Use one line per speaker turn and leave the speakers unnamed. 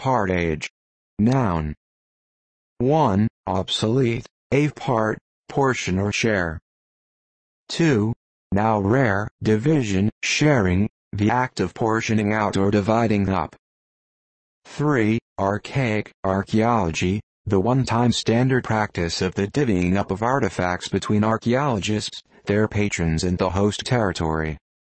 Partage. Noun. 1. Obsolete, a part, portion or share. 2. Now rare, division, sharing, the act of portioning out or dividing up. 3. Archaic, archaeology, the one-time standard practice of the divvying up of artifacts between archaeologists, their patrons and the host territory.